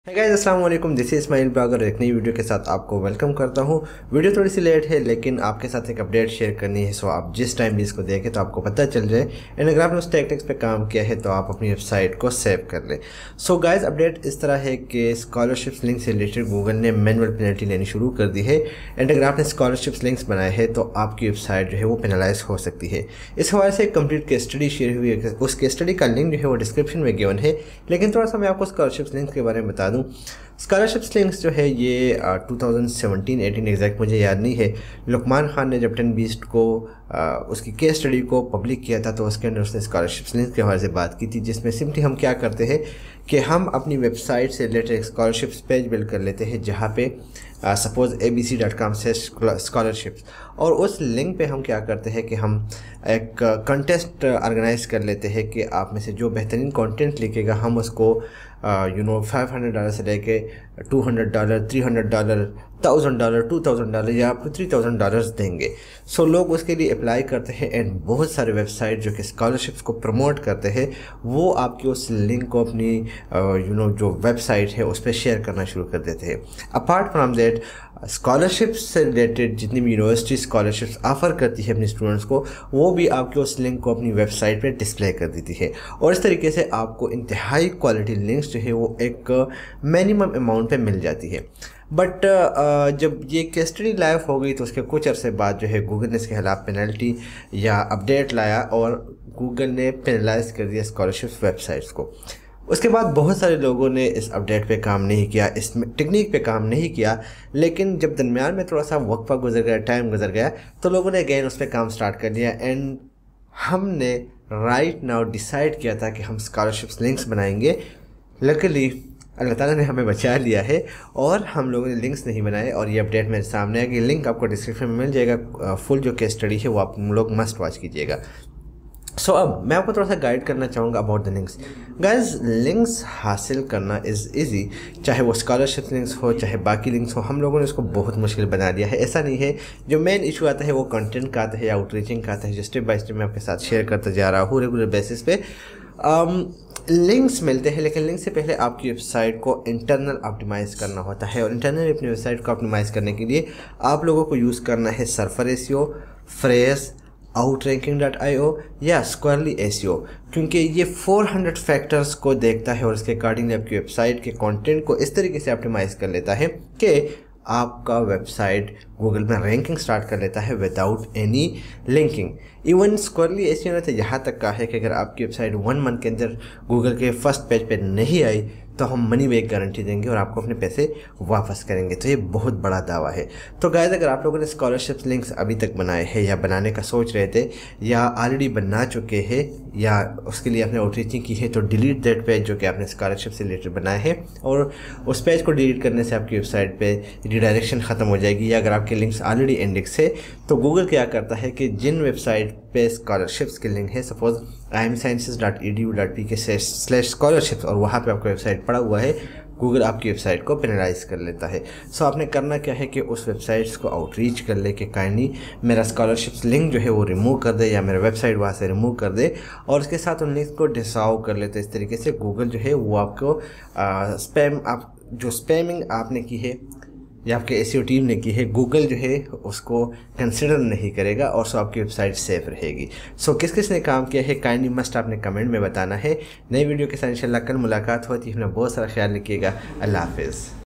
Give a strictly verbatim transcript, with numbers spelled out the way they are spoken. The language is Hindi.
है गाइस, अस्सलाम वालेकुम। This is Ismail blogger. एक नई वीडियो के साथ आपको वेलकम करता हूँ। वीडियो थोड़ी सी लेट है लेकिन आपके साथ एक अपडेट शेयर करनी है, सो आप जिस टाइम भी इसको देखें तो आपको पता चल जाए। एंड अगर आपने उस टैक्टिक्स पे काम किया है तो आप अपनी वेबसाइट को सेव कर लें। सो गाइस, अपडेट इस तरह है कि स्कॉलरशिप्स लिंक से रिलेटेड गूगल ने मैनुअल पेनल्टी लेनी शुरू कर दी है। एंड अगर आपने स्कॉलरशिप्स लिंक्स बनाए हैं तो आपकी वेबसाइट जो है वो पेनलाइज हो सकती है। इस हवाले से एक कंप्लीट केस स्टडी शेयर हुई है। उस केस स्टडी का लिंक जो है वो डिस्क्रिप्शन में गिवन है, लेकिन थोड़ा सा मैं आपको स्कॉलरशिप्स लिंक्स के बारे में बता दूँ। स्कॉलरशिप्स लिंक्स जो है ये two thousand seventeen eighteen exact मुझे याद नहीं है, लुकमान खान ने जब टेन बीस्ट को आ, उसकी केस स्टडी को पब्लिक किया था तो उसके अंदर उसने स्कॉलरशिप्स लिंक्स के हवाले से बात की थी, जिसमें सिंपली हम क्या करते हैं कि हम अपनी वेबसाइट से रिलेटेड एक स्कॉलरशिप्स पेज बिल्ड कर लेते हैं जहाँ पे suppose A B C dot com से स्कॉलरशिप्स, और उस लिंक पे हम क्या करते हैं कि हम एक कंटेस्ट ऑर्गेनाइज कर लेते हैं कि आप में से जो बेहतरीन कंटेंट लिखेगा हम उसको you know five hundred dollar से लेके two hundred dollar three hundred dollar thousand dollar two thousand dollar या आपको थ्री थाउजेंड डॉलर्स देंगे। सो so, लोग उसके लिए अप्लाई करते हैं एंड बहुत सारे वेबसाइट जो कि स्कॉलरशिप्स को प्रमोट करते हैं वो आपकी उस लिंक को अपनी यू नो जो वेबसाइट है उस पर शेयर करना शुरू कर देते हैं। अपार्ट फ्राम दैट, स्कॉलरशिप्स से रिलेटेड जितनी भी यूनिवर्सिटी स्कॉलरशिप्स ऑफ़र करती है अपने स्टूडेंट्स को, वो भी आपके उस लिंक को अपनी वेबसाइट पे डिस्प्ले कर देती है। और इस तरीके से आपको इंतहाई क्वालिटी लिंक्स जो है वो एक मिनिमम अमाउंट पे मिल जाती है। बट uh, जब ये केस स्टडी लाइव हो गई तो उसके कुछ अरसे बाद जो है गूगल ने इसके खिलाफ पेनल्टी या अपडेट लाया और गूगल ने पेनलाइज कर दिया स्कॉलरशिप वेबसाइट्स को। उसके बाद बहुत सारे लोगों ने इस अपडेट पे काम नहीं किया, इस टेक्निक पे काम नहीं किया, लेकिन जब दरमियान में थोड़ा सा वक्फा गुजर गया, टाइम गुजर गया, तो लोगों ने अगेन उस पर काम स्टार्ट कर लिया। एंड हमने राइट नाउ डिसाइड किया था कि हम स्कॉलरशिप्स लिंक्स बनाएंगे। लकीली अल्लाह ताला ने हमें बचा लिया है और हम लोगों ने लिंक्स नहीं बनाए और ये अपडेट मेरे सामने है कि लिंक आपको डिस्क्रिप्शन में मिल जाएगा। फुल जो केस स्टडी है वो आप लोग मस्ट वॉच कीजिएगा। सो so, अब मैं आपको थोड़ा सा गाइड करना चाहूँगा about the links. Guys, links हासिल करना इज़ इजी, चाहे वो स्कॉलरशिप लिंक्स हो चाहे बाकी लिंक्स हो। हम लोगों ने उसको बहुत मुश्किल बना दिया है। ऐसा नहीं है, जो मेन इशू आता है वो कंटेंट का आता है या आउटरीचिंग का आता है, जो स्टेप बाय स्टेप मैं आपके साथ शेयर करता जा रहा हूँ रेगुलर बेसिस पे। लिंक्स um, मिलते हैं, लेकिन लिंक से पहले आपकी वेबसाइट को इंटरनल ऑप्टिमाइज़ करना होता है। और इंटरनल अपनी वेबसाइट को ऑप्टिमाइज़ करने के लिए आप लोगों को यूज़ करना है Surfer SEO, Frase, Outranking dot I O या स्क्वायरली एसईओ, क्योंकि ये फोर हंड्रेड फैक्टर्स को देखता है और इसके अकॉर्डिंगली आपकी वेबसाइट के कंटेंट को इस तरीके से ऑप्टिमाइज़ कर लेता है कि आपका वेबसाइट गूगल में रैंकिंग स्टार्ट कर लेता है without any linking. Even Squirrly SEO ने तो यहाँ तक कहा है कि अगर आपकी वेबसाइट वन मंथ के अंदर गूगल के फर्स्ट पेज पे नहीं आई तो हम मनी बैक गारंटी देंगे और आपको अपने पैसे वापस करेंगे। तो ये बहुत बड़ा दावा है। तो गाइस, अगर आप लोगों ने स्कॉलरशिप लिंक्स अभी तक बनाए हैं या बनाने का सोच रहे थे या ऑलरेडी बना चुके हैं या उसके लिए आपने आउटरीचिंग की है, तो डिलीट दैट पेज जो कि आपने स्कॉलरशिप से रिलेटेड बनाए हैं, और उस पेज को डिलीट करने से आपकी वेबसाइट पे रिडायरेक्शन ख़त्म हो जाएगी। या अगर आपके लिंक्स ऑलरेडी इंडेक्स है तो गूगल क्या करता है कि जिन वेबसाइट पे स्कॉलरशिप्स के लिंक है, suppose I M sciences dot E D U dot P K slash scholarships, और वहाँ पे आपका वेबसाइट पड़ा हुआ है, गूगल आपकी वेबसाइट को पेनलाइज कर लेता है। सो आपने करना क्या है कि उस वेबसाइट्स को आउटरीच कर ले कि काइंडली मेरा स्कॉलरशिप्स लिंक जो है वो रिमूव कर दे या मेरा वेबसाइट वहाँ से रिमूव कर दे, और उसके साथ उन लिंक्स को डिसॉल्व कर लेते। इस तरीके से गूगल जो है वो आपको आ, स्पैम आप जो स्पैमिंग आपने की है या आपके एसईओ टीम ने की है, गूगल जो है उसको कंसिडर नहीं करेगा और सो आपकी वेबसाइट सेफ रहेगी। सो किस किस ने काम किया है काइंडली मस्ट आपने कमेंट में बताना है। नई वीडियो के साथ इंशाल्लाह कल मुलाकात होती है। अपना बहुत सारा ख्याल रखिएगा। अल्लाह हाफिज़।